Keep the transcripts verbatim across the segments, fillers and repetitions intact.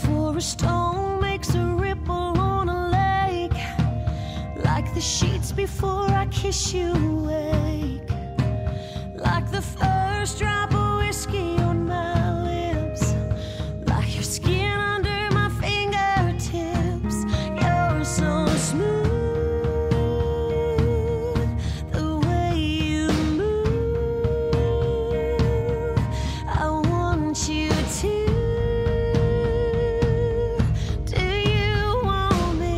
before a stone makes a ripple on a lake, like the sheets before I kiss you awake, like the first drop of whiskey on my lips, like your skin under my fingertips. You're so smooth, the way you move, I want you to. Do you want me?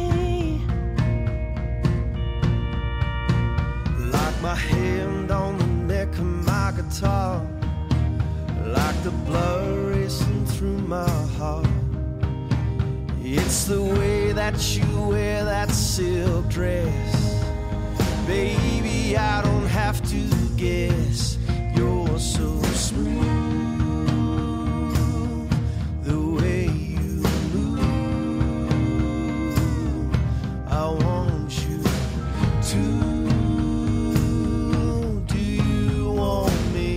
Like my hand on the neck of my guitar, like the blood racing through my heart. It's the way that you wear that silk dress, baby, I don't have to guess. You're so smooth, the way you move, I want you to. Do you want me?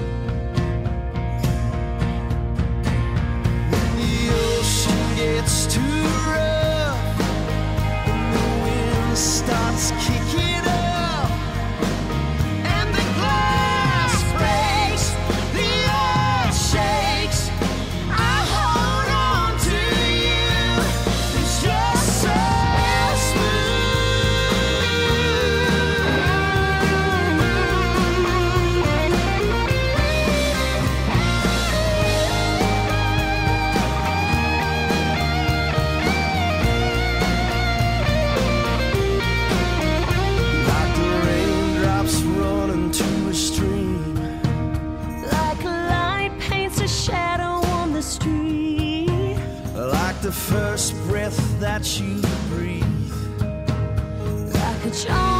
When the ocean gets too rough and the wind starts kicking up and the glass breaks, the earth shakes, I hold on to you. It's just so like the raindrops running to a stream, Like a light paints a shadow on the street, like the first breath that you breathe. like a charm